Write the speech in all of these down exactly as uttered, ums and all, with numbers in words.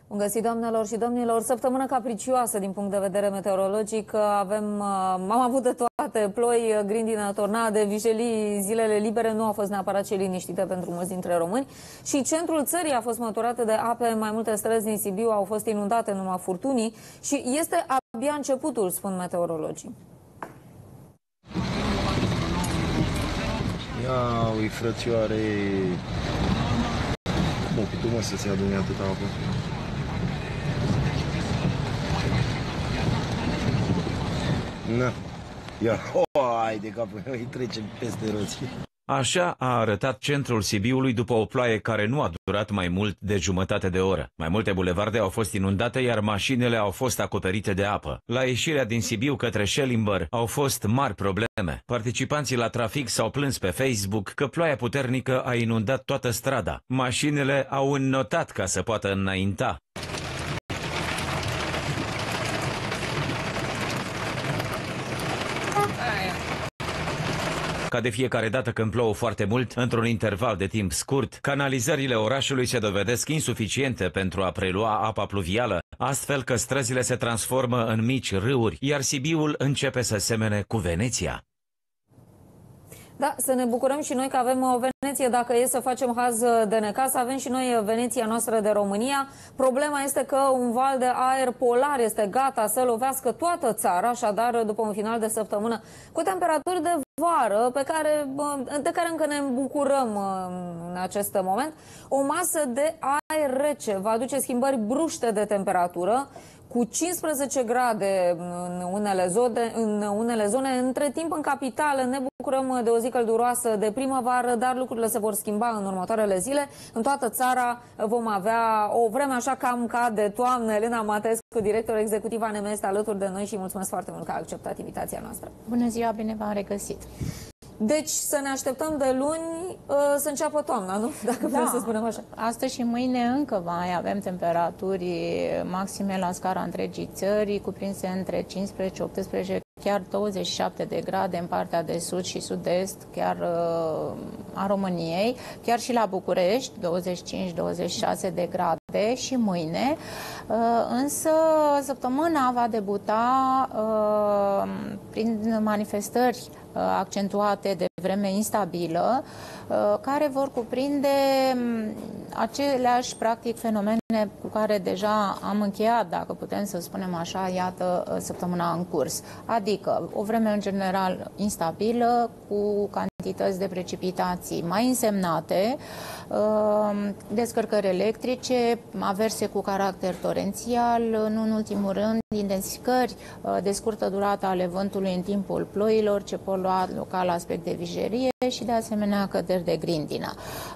Bun găsit, doamnelor și domnilor. Săptămână capricioasă din punct de vedere meteorologic. Avem, am avut de toate: ploi, grindină, tornade, vijelii. Zilele libere nu au fost neapărat cele liniștite pentru mulți dintre români. Și centrul țării a fost măturat de ape. Mai multe străzi din Sibiu au fost inundate în urma furtunii. Și este abia începutul, spun meteorologii. Ia, ui, frățioare, cum o putem, mă, să se adune atâta apă? Na, ia, oh, hai de capul, îi trecem peste roți. Așa a arătat centrul Sibiului după o ploaie care nu a durat mai mult de jumătate de oră. Mai multe bulevarde au fost inundate, iar mașinile au fost acoperite de apă. La ieșirea din Sibiu către Schellimber au fost mari probleme. Participanții la trafic s-au plâns pe Facebook că ploaia puternică a inundat toată strada. Mașinile au înnotat ca să poată înainta. Ca de fiecare dată când plouă foarte mult, într-un interval de timp scurt, canalizările orașului se dovedesc insuficiente pentru a prelua apa pluvială, astfel că străzile se transformă în mici râuri, iar Sibiul începe să semene cu Veneția. Da, să ne bucurăm și noi că avem o Veneție. Dacă e să facem haz de necaz, avem și noi Veneția noastră de România. Problema este că un val de aer polar este gata să lovească toată țara, așadar, după un final de săptămână cu temperaturi de vară, pe care, de care încă ne bucurăm în acest moment, o masă de aer rece va aduce schimbări bruște de temperatură, cu cincisprezece grade în unele zone, în unele zone. Între timp, în capitală, ne bucurăm de o zi călduroasă de primăvară, dar lucrurile se vor schimba în următoarele zile. În toată țara vom avea o vreme așa cam ca de toamnă. Elena Matescu, director executiv A N M, este alături de noi și mulțumesc foarte mult că a acceptat invitația noastră. Bună ziua, bine v-am regăsit! Deci să ne așteptăm de luni uh, să înceapă toamna, nu? Dacă da, vreau să spunem așa. Astăzi și mâine încă mai avem temperaturi maxime la scara întregii țări, cuprinse între cincisprezece, optsprezece, chiar douăzeci și șapte de grade în partea de sud și sud-est, chiar uh, a României, chiar și la București, douăzeci și cinci douăzeci și șase de grade și mâine. Uh, însă săptămâna va debuta uh, prin manifestări accentuate de vreme instabilă, care vor cuprinde aceleași, practic, fenomene cu care deja am încheiat, dacă putem să spunem așa, iată, săptămâna în curs. Adică o vreme în general instabilă, cu cantități de precipitații mai însemnate, descărcări electrice, averse cu caracter torențial, nu în ultimul rând, intensificări de scurtă durată ale vântului în timpul ploilor, ce pot lua local aspect de vijerie și de asemenea căderi de grindină.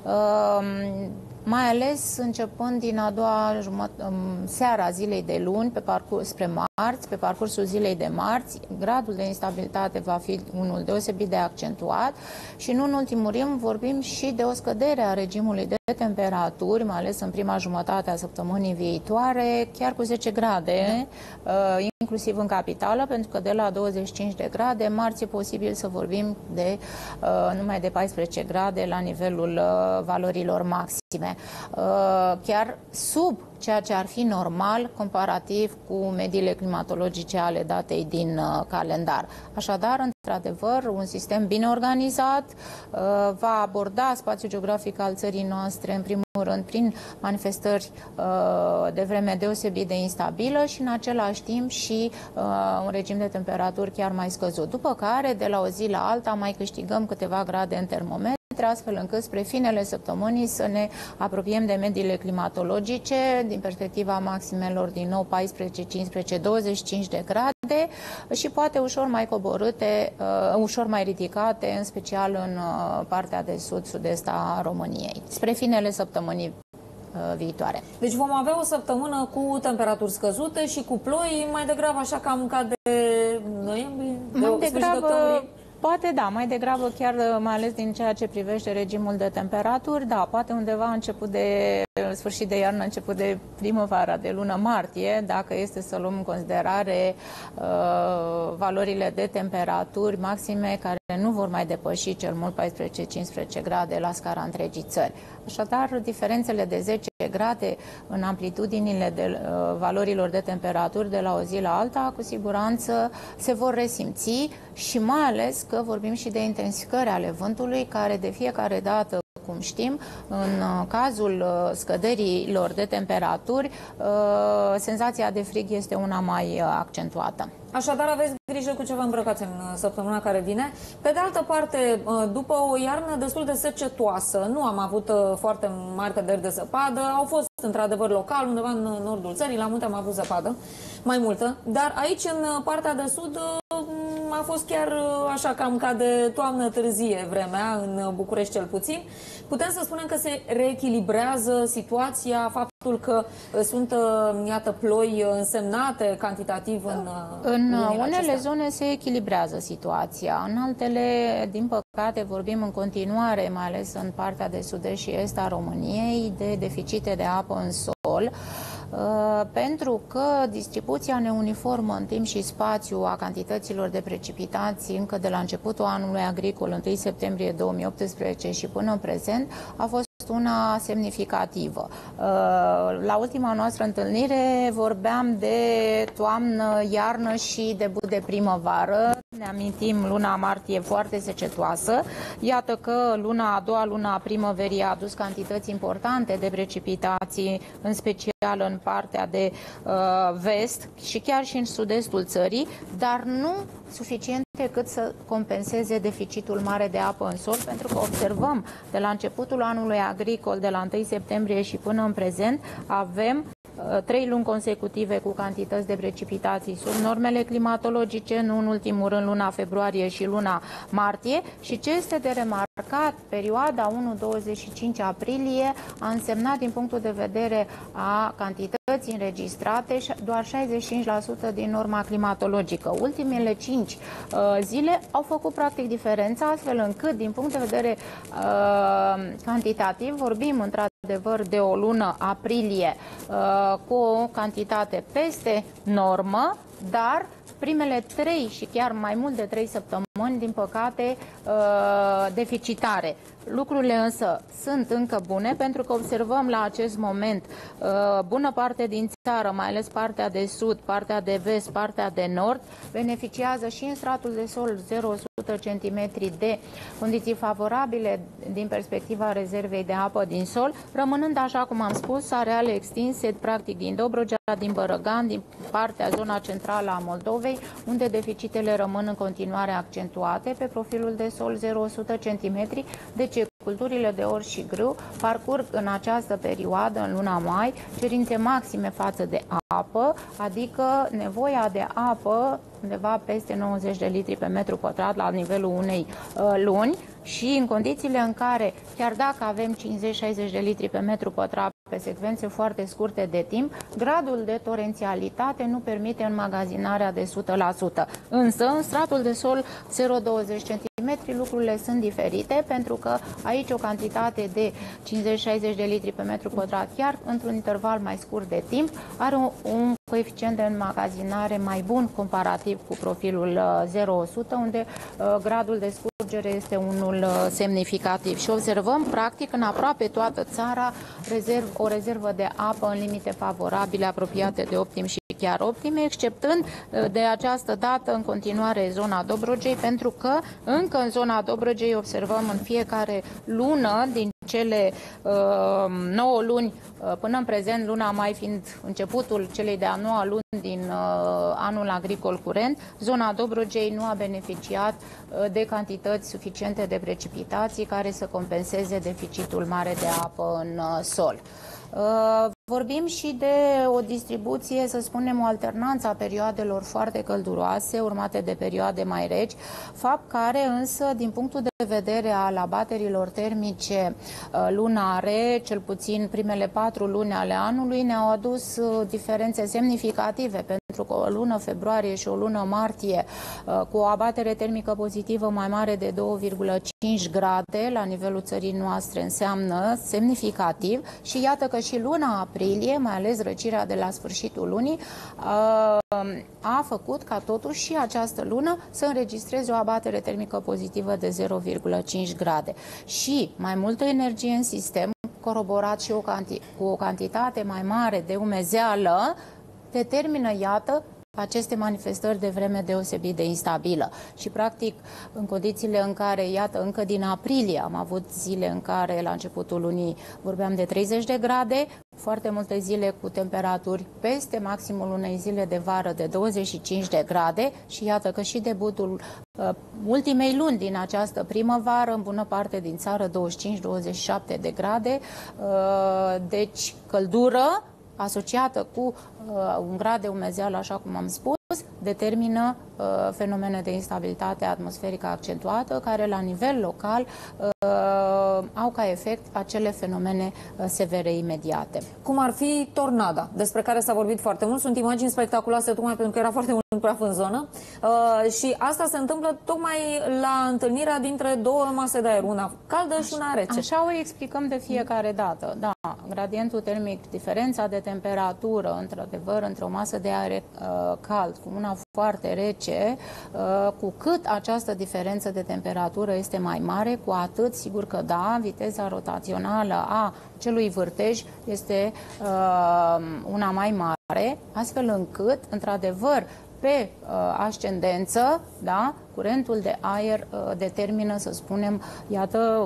Mai ales începând din a doua jumătate, seara zilei de luni, pe parcurs, spre marți, pe parcursul zilei de marți, gradul de instabilitate va fi unul deosebit de accentuat și nu în ultimul rând vorbim și de o scădere a regimului de temperaturi, mai ales în prima jumătate a săptămânii viitoare, chiar cu zece grade, inclusiv în capitală, pentru că de la douăzeci și cinci de grade, marți e posibil să vorbim de numai de paisprezece grade la nivelul valorilor maxime. Chiar sub ceea ce ar fi normal comparativ cu mediile climatologice ale datei din uh, calendar. Așadar, într-adevăr, un sistem bine organizat uh, va aborda spațiul geografic al țării noastre, în primul rând, prin manifestări uh, de vreme deosebit de instabilă și, în același timp, și uh, un regim de temperaturi chiar mai scăzut. După care, de la o zi la alta, mai câștigăm câteva grade în termometru, astfel încât spre finele săptămânii să ne apropiem de mediile climatologice din perspectiva maximelor din nou paisprezece, cincisprezece, douăzeci și cinci de grade și poate ușor mai coborâte, uh, ușor mai ridicate, în special în uh, partea de sud-sud-est a României, spre finele săptămânii uh, viitoare. Deci vom avea o săptămână cu temperaturi scăzute și cu ploi mai degrabă așa cam ca de noiembrie, mai de degrabă. Poate da, mai degrabă chiar mai ales din ceea ce privește regimul de temperaturi, da, poate undeva început de sfârșit de iarnă, început de primăvara, de lună martie, dacă este să luăm în considerare uh, valorile de temperaturi maxime care nu vor mai depăși cel mult paisprezece cincisprezece grade la scara întregii țări. Așadar, diferențele de zece grade în amplitudinile de, uh, valorilor de temperaturi de la o zi la alta, cu siguranță se vor resimți și mai ales că vorbim și de intensificări ale vântului, care de fiecare dată, cum știm, în cazul scăderilor de temperaturi, senzația de frig este una mai accentuată. Așadar, aveți grijă cu ce vă îmbrăcați în săptămâna care vine. Pe de altă parte, după o iarnă destul de secetoasă, nu am avut foarte mari căderi de zăpadă, au fost într-adevăr local, undeva în nordul țării, la munte am avut zăpadă, mai multă, dar aici, în partea de sud, a fost chiar așa cam ca de toamnă târzie vremea, în București cel puțin. Putem să spunem că se reechilibrează situația, faptul că sunt, iată, ploi însemnate cantitativ în În unele acestea. zone se echilibrează situația, în altele, din păcate, vorbim în continuare, mai ales în partea de sud-est și est a României, de deficite de apă în sol, pentru că distribuția neuniformă în timp și spațiu a cantităților de precipitații încă de la începutul anului agricol, întâi septembrie două mii optsprezece și până în prezent, a fost una semnificativă. La ultima noastră întâlnire vorbeam de toamnă, iarnă și debut de primăvară. Ne amintim, luna martie foarte secetoasă. Iată că luna a doua, luna a primăverii, a adus cantități importante de precipitații, în special în partea de uh, vest și chiar și în sud-estul țării, dar nu suficiente cât să compenseze deficitul mare de apă în sol, pentru că observăm de la începutul anului agricol, de la întâi septembrie și până în prezent, avem trei luni consecutive cu cantități de precipitații sub normele climatologice, nu în ultimul rând luna februarie și luna martie, și ce este de remarcat, perioada unu douăzeci și cinci aprilie a însemnat din punctul de vedere a cantității înregistrate doar șaizeci și cinci la sută din norma climatologică. Ultimele cinci uh, zile au făcut practic diferența, astfel încât din punct de vedere uh, cantitativ vorbim într-adevăr de o lună aprilie uh, cu o cantitate peste normă, dar primele trei și chiar mai mult de trei săptămâni, din păcate, deficitare. Lucrurile însă sunt încă bune, pentru că observăm la acest moment bună parte din țară, mai ales partea de sud, partea de vest, partea de nord, beneficiază și în stratul de sol zero la sută centimetri de condiții favorabile din perspectiva rezervei de apă din sol, rămânând, așa cum am spus, areale extinse, practic din Dobrogea, din Bărăgan, din partea, zona centrală a Moldovei, unde deficitele rămân în continuare accentuate pe profilul de sol zero la sută centimetri, deci culturile de orz și grâu parcurg în această perioadă, în luna mai, cerințe maxime față de apă, adică nevoia de apă undeva peste nouăzeci de litri pe metru pătrat la nivelul unei uh, luni, și în condițiile în care, chiar dacă avem cincizeci șaizeci de litri pe metru pătrat pe secvențe foarte scurte de timp, gradul de torențialitate nu permite înmagazinarea de o sută la sută. Însă, în stratul de sol zero virgulă douăzeci centimetri, lucrurile sunt diferite, pentru că aici o cantitate de cincizeci șaizeci de litri pe metru pătrat, chiar într-un interval mai scurt de timp, are un, un coeficient de înmagazinare mai bun comparativ cu profilul zero la sută, unde uh, gradul de scurgere este unul uh, semnificativ. Și observăm, practic, în aproape toată țara rezerv, o rezervă de apă în limite favorabile, apropiate de optim și chiar optime, exceptând uh, de această dată în continuare zona Dobrogei, pentru că încă în zona Dobrogei observăm în fiecare lună din cele uh, nouă luni uh, până în prezent, luna mai fiind începutul celei de-a noua luni din uh, anul agricol curent, zona Dobrogei nu a beneficiat uh, de cantități suficiente de precipitații care să compenseze deficitul mare de apă în uh, sol. Uh, vorbim și de o distribuție, să spunem, o alternanță a perioadelor foarte călduroase, urmate de perioade mai reci, fapt care însă, din punctul de vedere al abaterilor termice uh, lunare, cel puțin primele patru luni ale anului, ne-au adus uh, diferențe semnificative, pentru că o lună februarie și o lună martie uh, cu o abatere termică pozitivă mai mare de două virgulă cinci grade la nivelul țării noastre înseamnă semnificativ, și iată că și luna aprilie, mai ales răcirea de la sfârșitul lunii, a făcut ca totuși și această lună să înregistreze o abatere termică pozitivă de zero virgulă cinci grade. Și mai multă energie în sistem, coroborat și o canti cu o cantitate mai mare de umezeală, determină, iată, aceste manifestări de vreme deosebit de instabilă. Și, practic, în condițiile în care, iată, încă din aprilie am avut zile în care, la începutul lunii, vorbeam de treizeci de grade, foarte multe zile cu temperaturi peste maximul unei zile de vară de douăzeci și cinci de grade și iată că și debutul uh, ultimei luni din această primăvară, în bună parte din țară, douăzeci și cinci douăzeci și șapte de grade, uh, deci căldură asociată cu uh, un grad de umezeală, așa cum am spus, determină uh, fenomene de instabilitate atmosferică accentuată, care la nivel local uh, au ca efect acele fenomene uh, severe imediate. Cum ar fi tornada, despre care s-a vorbit foarte mult. Sunt imagini spectaculoase, tocmai pentru că era foarte mult praf în zonă. Uh, și asta se întâmplă tocmai la întâlnirea dintre două mase de aer, una caldă așa, și una rece. Așa o explicăm de fiecare dată. Da, gradientul termic, diferența de temperatură, într-adevăr, între o masă de aer uh, cald cu una foarte rece, uh, cu cât această diferență de temperatură este mai mare, cu atât, sigur că da, viteza rotațională a celui vârtej este uh, una mai mare, astfel încât, într-adevăr, pe uh, ascendență, da, curentul de aer uh, determină, să spunem, iată,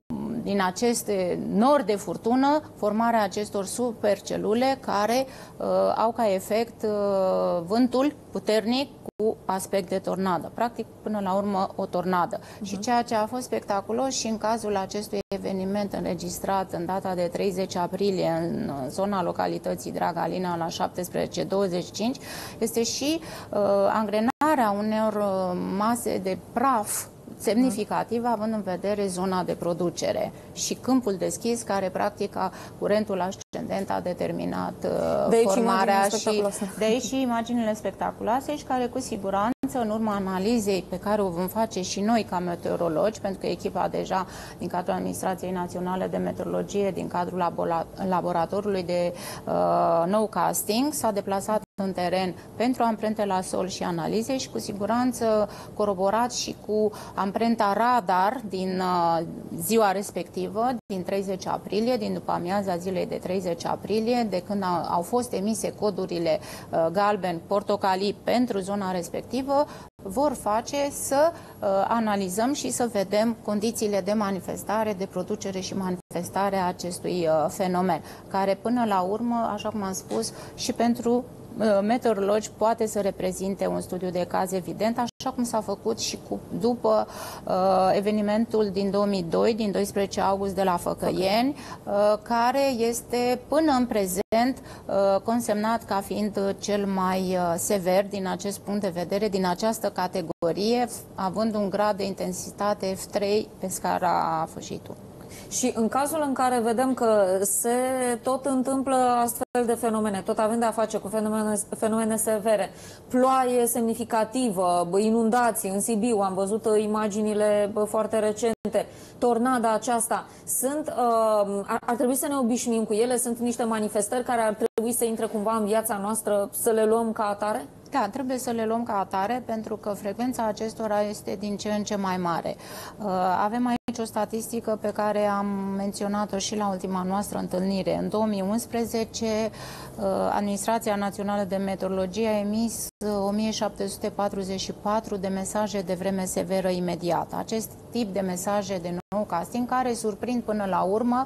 din aceste nori de furtună, formarea acestor supercelule care uh, au ca efect uh, vântul puternic cu aspect de tornadă. Practic, până la urmă, o tornadă. Uh-huh. Și ceea ce a fost spectaculos și în cazul acestui eveniment înregistrat în data de treizeci aprilie în zona localității Dragalina la șaptesprezece douăzeci și cinci este și uh, angrenarea unor uh, mase de praf semnificativ, având în vedere zona de producere și câmpul deschis, care practic a, curentul ascendent a determinat uh, de formarea și de aici și imaginile spectaculoase și care cu siguranță în urma analizei pe care o vom face și noi ca meteorologi, pentru că echipa deja din cadrul Administrației Naționale de Meteorologie, din cadrul laboratorului de uh, nowcasting, s-a deplasat în teren pentru amprente la sol și analize și cu siguranță coroborat și cu amprenta radar din uh, ziua respectivă, din treizeci aprilie, din după amiaza zilei de treizeci aprilie, de când a, au fost emise codurile uh, galben, portocalii pentru zona respectivă, vor face să uh, analizăm și să vedem condițiile de manifestare, de producere și manifestare a acestui uh, fenomen, care până la urmă, așa cum am spus, și pentru meteorologi poate să reprezinte un studiu de caz evident, așa cum s-a făcut și cu, după uh, evenimentul din două mii doi, din doisprezece august de la Făcăieni, uh, care este până în prezent uh, consemnat ca fiind cel mai uh, sever din acest punct de vedere, din această categorie, având un grad de intensitate F trei pe scara Fășitu. Și în cazul în care vedem că se tot întâmplă astfel de fenomene, tot avem de-a face cu fenomene, fenomene severe, ploaie semnificativă, inundații în Sibiu, am văzut imaginile foarte recente, tornada aceasta, sunt, uh, ar, ar trebui să ne obișnuim cu ele? Sunt niște manifestări care ar trebui să intre cumva în viața noastră, să le luăm ca atare? Da, trebuie să le luăm ca atare, pentru că frecvența acestora este din ce în ce mai mare. Avem aici o statistică pe care am menționat-o și la ultima noastră întâlnire. În două mii unsprezece, Administrația Națională de Meteorologie a emis o mie șapte sute patruzeci și patru de mesaje de vreme severă imediată. Acest tip de mesaje de nowcasting care surprind până la urmă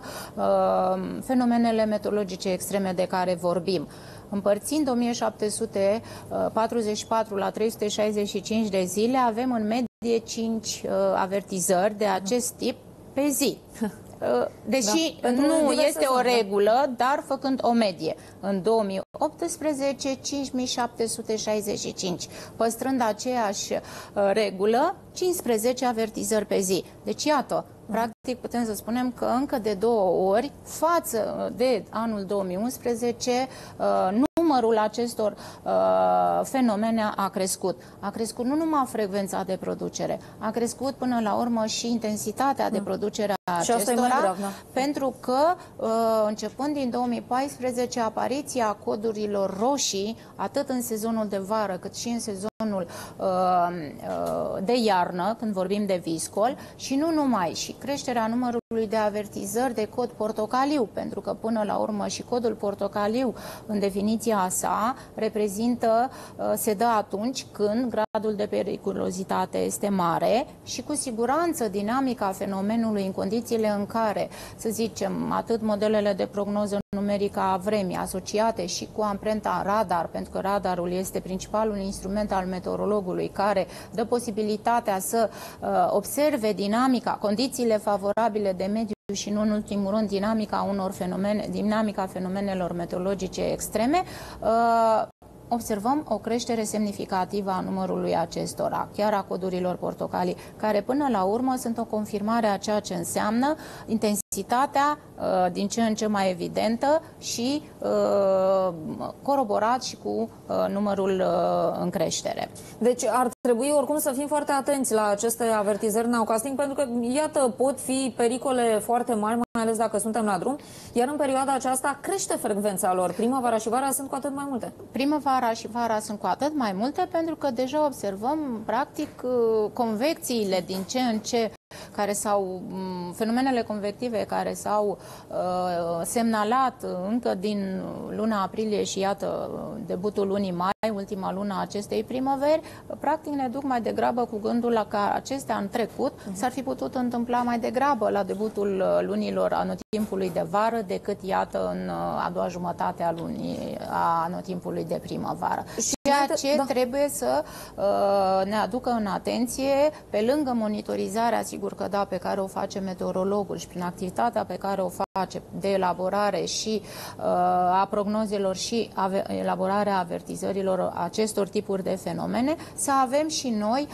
fenomenele meteorologice extreme de care vorbim. Împărțind o mie șapte sute patruzeci și patru la trei sute șaizeci și cinci de zile, avem în medie cinci uh, avertizări de acest tip pe zi. Deși da, nu este o regulă, dar făcând o medie. În două mii optsprezece, cinci mii șapte sute șaizeci și cinci. Păstrând aceeași uh, regulă, cincisprezece avertizări pe zi. Deci, iată, practic putem să spunem că încă de două ori, față de anul două mii unsprezece, uh, numărul acestor uh, fenomene a crescut. A crescut nu numai frecvența de producere, a crescut până la urmă și intensitatea de producere a acestora, grav, da. Pentru că uh, începând din două mii paisprezece, apariția codurilor roșii, atât în sezonul de vară cât și în sezonul uh, uh, de iarnă, când vorbim de viscol, și nu numai, și creșterea numărului de avertizări de cod portocaliu, pentru că până la urmă și codul portocaliu, în definiția sa, reprezintă, se dă atunci când gradul de periculozitate este mare și cu siguranță dinamica fenomenului în condițiile în care, să zicem, atât modelele de prognoză numerică a vremii asociate și cu amprenta radar, pentru că radarul este principalul instrument al meteorologului care dă posibilitatea să uh, observe dinamica, condițiile favorabile de mediu și nu în ultimul rând dinamica unor fenomene, dinamica fenomenelor meteorologice extreme, uh, observăm o creștere semnificativă a numărului acestora, chiar a codurilor portocalii, care până la urmă sunt o confirmare a ceea ce înseamnă intensitatea uh, din ce în ce mai evidentă și uh, coroborat și cu uh, numărul uh, în creștere. Deci ar trebui oricum să fim foarte atenți la aceste avertizări nowcasting, pentru că, iată, pot fi pericole foarte mari, mai ales dacă suntem la drum, iar în perioada aceasta crește frecvența lor. Primăvara și vara sunt cu atât mai multe. Primăvara și vara sunt cu atât mai multe, pentru că deja observăm, practic, convecțiile din ce în ce care s-au, fenomenele convective care s-au uh, semnalat încă din luna aprilie și iată debutul lunii mai, ultima lună a acestei primăveri, practic ne duc mai degrabă cu gândul la că acestea în trecut s-ar fi putut întâmpla mai degrabă la debutul lunilor anotimpului de vară decât iată în a doua jumătate a lunii a anotimpului de primăvară. Ceea ce da. trebuie să uh, ne aducă în atenție, pe lângă monitorizarea, sigur că da, pe care o face meteorologul și prin activitatea pe care o face de elaborare și uh, a prognozelor și elaborarea avertizărilor acestor tipuri de fenomene, să avem și noi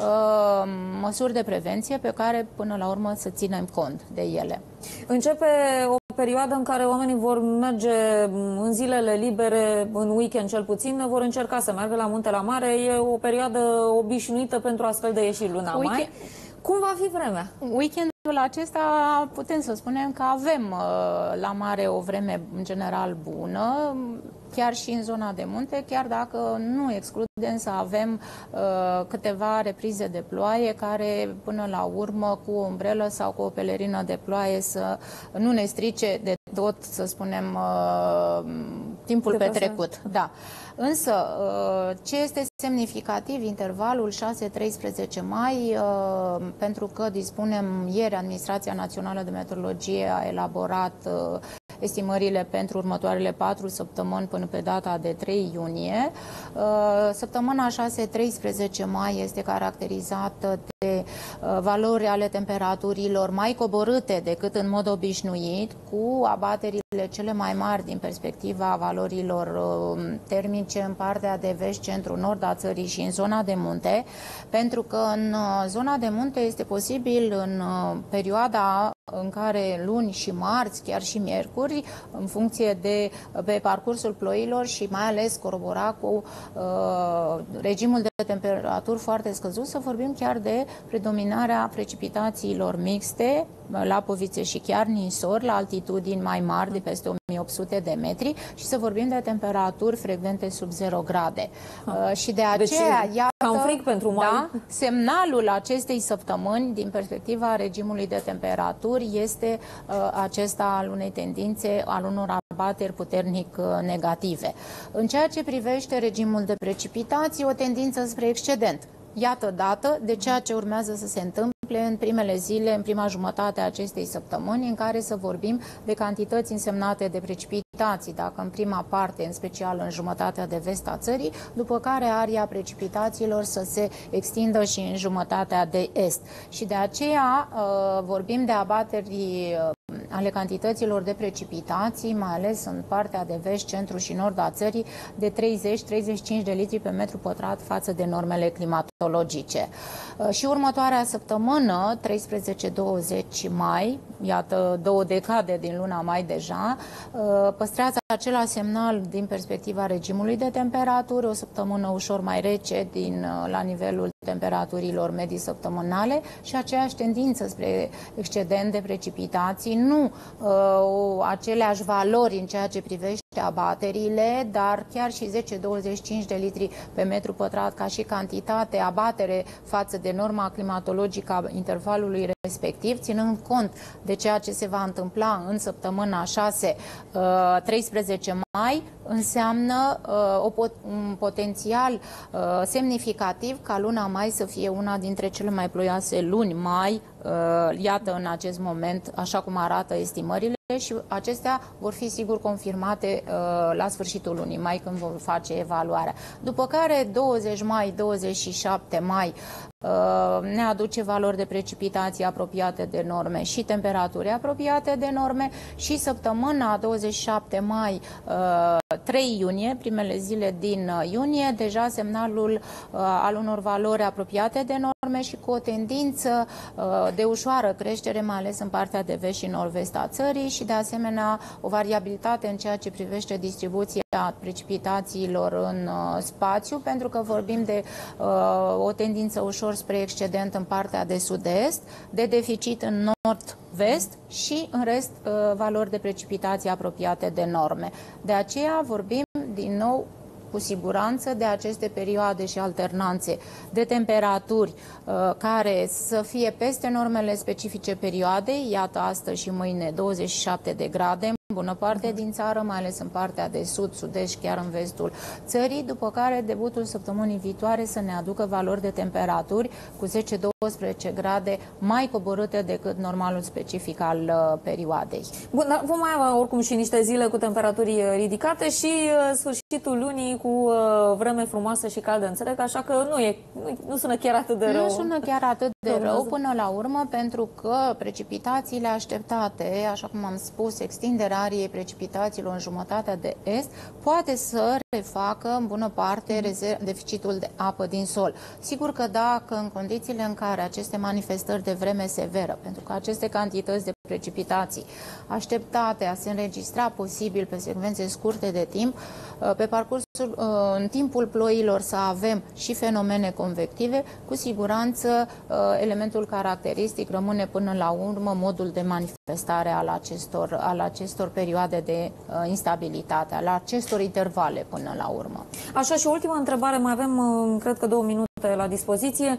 uh, măsuri de prevenție pe care până la urmă să ținem cont de ele. Începe o perioadă în care oamenii vor merge în zilele libere, în weekend cel puțin, vor încerca să meargă la munte, la mare. E o perioadă obișnuită pentru astfel de ieșiri luna weekend. mai. Cum va fi vremea? Weekendul acesta putem să spunem că avem la mare o vreme în general bună, chiar și în zona de munte, chiar dacă nu excludem să avem uh, câteva reprize de ploaie care până la urmă cu o umbrelă sau cu o pelerină de ploaie să nu ne strice de tot, să spunem, uh, timpul de petrecut. Da. Însă, uh, ce este semnificativ, intervalul șase treisprezece mai, uh, pentru că dispunem, ieri Administrația Națională de Meteorologie a elaborat uh, estimările pentru următoarele patru săptămâni până pe data de trei iunie. Săptămâna șase treisprezece mai este caracterizată de valori ale temperaturilor mai coborâte decât în mod obișnuit, cu abaterile cele mai mari din perspectiva valorilor termice în partea de vest, centru, nord a țării și în zona de munte, pentru că în zona de munte este posibil în perioada în care luni și marți, chiar și miercuri, în funcție de pe parcursul ploilor și mai ales corobora cu uh, regimul de temperaturi foarte scăzut, să vorbim chiar de predominarea precipitațiilor mixte, lapovițe și chiar ninsori, la altitudini mai mari, de peste o mie opt sute de metri, și să vorbim de temperaturi frecvente sub zero grade. Uh, și de aceea, deci, iată, ca un frig pentru mai. Da, semnalul acestei săptămâni, din perspectiva regimului de temperaturi, este uh, acesta al unei tendințe, al unor abateri puternic uh, negative. În ceea ce privește regimul de precipitații, o tendință spre excedent. Iată dată de ceea ce urmează să se întâmple în primele zile, în prima jumătate a acestei săptămâni, în care să vorbim de cantități însemnate de precipitații, dacă în prima parte, în special în jumătatea de vest a țării, după care aria precipitațiilor să se extindă și în jumătatea de est. Și de aceea vorbim de abateri ale cantităților de precipitații, mai ales în partea de vest, centru și nord a țării, de treizeci treizeci și cinci de litri pe metru pătrat față de normele climatologice. Și următoarea săptămână, treisprezece douăzeci mai, iată două decade din luna mai deja, păstrează același semnal din perspectiva regimului de temperaturi, o săptămână ușor mai rece din, la nivelul temperaturilor medii săptămânale și aceeași tendință spre excedent de precipitații, nu uh, aceleași valori în ceea ce privește abaterile, dar chiar și zece douăzeci și cinci de litri pe metru pătrat ca și cantitate, abatere față de norma climatologică a intervalului respectiv, ținând cont de ceea ce se va întâmpla în săptămâna șase treisprezece mai, înseamnă uh, o pot un potențial uh, semnificativ ca luna mai să fie una dintre cele mai ploioase luni mai, uh, iată în acest moment, așa cum arată estimările, și acestea vor fi sigur confirmate uh, la sfârșitul lunii mai, când vom face evaluarea. După care douăzeci mai, douăzeci și șapte mai ne aduce valori de precipitații apropiate de norme și temperaturi apropiate de norme, și săptămâna douăzeci și șapte mai trei iunie, primele zile din iunie, deja semnalul al unor valori apropiate de norme și cu o tendință de ușoară creștere, mai ales în partea de vest și nord-vest a țării, și de asemenea o variabilitate în ceea ce privește distribuția precipitațiilor în spațiu, pentru că vorbim de o tendință ușor spre excedent în partea de sud-est, de deficit în nord-vest și în rest valori de precipitații apropiate de norme. De aceea vorbim din nou cu siguranță de aceste perioade și alternanțe de temperaturi uh, care să fie peste normele specifice perioadei, iată astăzi și mâine douăzeci și șapte de grade în bună parte din țară, mai ales în partea de sud, sud-est și chiar în vestul țării, după care debutul săptămânii viitoare să ne aducă valori de temperaturi cu zece douăsprezece grade mai coborâte decât normalul specific al uh, perioadei. Bun, dar vom mai avea oricum și niște zile cu temperaturi ridicate și uh, sfârșitul lunii cu uh, vreme frumoasă și caldă, înțeleg, așa că nu, e, nu, nu sună chiar atât de rău. Nu sună chiar atât de rău până la urmă, pentru că precipitațiile așteptate, așa cum am spus, extinderea ariei precipitațiilor în jumătatea de est, poate să refacă în bună parte deficitul de apă din sol. Sigur că dacă în condițiile în care aceste manifestări de vreme severă, pentru că aceste cantități de precipitații așteptate a se înregistra posibil pe secvențe scurte de timp, pe parcursul, în timpul ploilor să avem și fenomene convective, cu siguranță elementul caracteristic rămâne până la urmă modul de manifestare al acestor, al acestor perioade de instabilitate, al acestor intervale până la urmă. Așa, și ultima întrebare, mai avem, cred că două minute la dispoziție.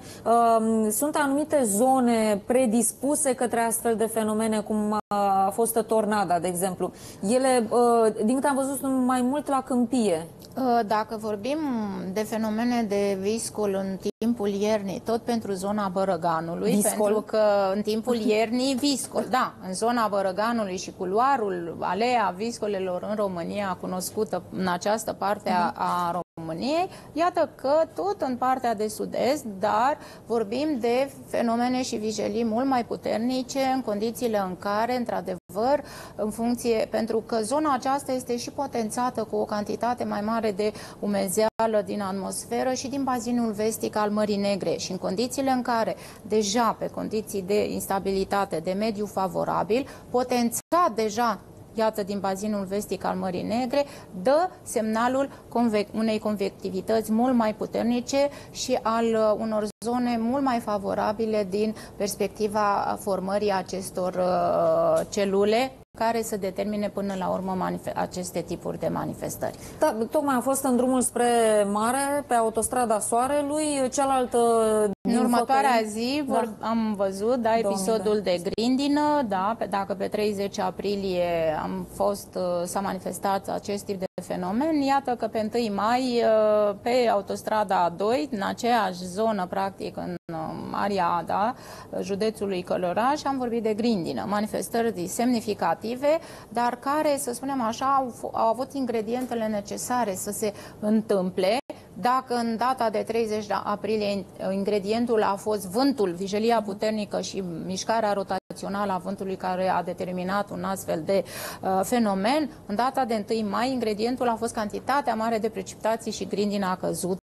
Sunt anumite zone predispuse către astfel de fenomene, cum a fost tornada, de exemplu. Ele, din câte am văzut, sunt mai mult la câmpie. Dacă vorbim de fenomene de viscol în timpul iernii, tot pentru zona Bărăganului, viscol? Pentru că în timpul iernii viscol, da, în zona Bărăganului și culoarul, aleea viscolelor în România, cunoscută în această parte a, a României, iată că tot în partea de sud-est, dar vorbim de fenomene și vijelii mult mai puternice în condițiile în care, într-adevăr, în funcție, pentru că zona aceasta este și potențată cu o cantitate mai mare de umezeală din atmosferă și din bazinul vestic al Mării Negre, și în condițiile în care deja pe condiții de instabilitate, de mediu favorabil, potențat deja, iată, din bazinul vestic al Mării Negre, dă semnalul convec unei convectivități mult mai puternice și al unor zone mult mai favorabile din perspectiva formării acestor uh, celule care să determine până la urmă aceste tipuri de manifestări. Da, tocmai a fost în drumul spre mare, pe autostrada Soarelui, cealaltă... În următoarea făcăi... zi vor, da. am văzut, da, episodul de grindină, da, pe, dacă pe treizeci aprilie am fost, s-a manifestat acest tip de fenomen, iată că pe întâi mai, pe autostrada A doi, în aceeași zonă, practic, în area, da, județului Călăraș, am vorbit de grindină, manifestări semnificative, dar care, să spunem așa, au, au avut ingredientele necesare să se întâmple. Dacă în data de treizeci aprilie ingredientul a fost vântul, vijelia puternică și mișcarea rotațională a vântului care a determinat un astfel de uh, fenomen, în data de întâi mai ingredientul a fost cantitatea mare de precipitații și grindina căzută,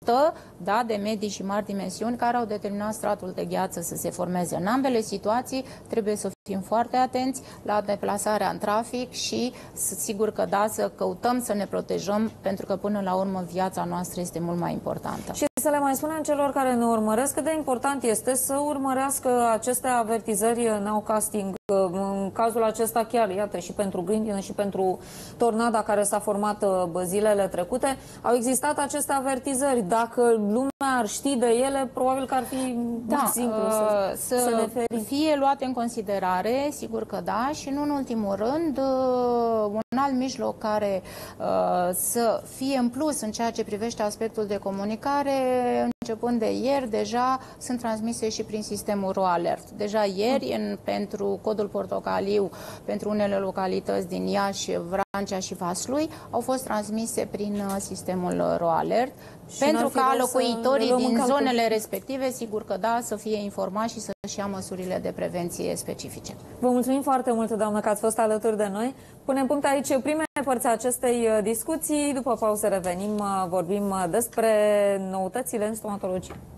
sută da, de medii și mari dimensiuni care au determinat stratul de gheață să se formeze. În ambele situații trebuie să fim foarte atenți la deplasarea în trafic și sigur că da, să căutăm să ne protejăm, pentru că până la urmă viața noastră este mult mai importantă. Și să le mai spunem celor care ne urmăresc cât de important este să urmărească aceste avertizări nowcasting. În cazul acesta chiar, iată, și pentru grindină și pentru tornada care s-a format zilele trecute, au existat aceste avertizări. Dacă lumea ar ști de ele, probabil că ar fi da, mai simplu să, să, să ne ferim. Fie luate în considerare, sigur că da, și nu în ultimul rând, un alt mijloc care să fie în plus în ceea ce privește aspectul de comunicare, începând de ieri, deja sunt transmise și prin sistemul RoAlert. Deja ieri, în, pentru codul portocaliu, pentru unele localități din Iași, Vrancea și Vaslui, au fost transmise prin sistemul RoAlert, pentru ca locuitorii din zonele respective, sigur că da, să fie informați și să-și ia măsurile de prevenție specifice. Vă mulțumim foarte mult, doamnă, că ați fost alături de noi. Punem punct aici primele părți a acestei discuții. După pauză revenim, vorbim despre noutățile în stomatologie.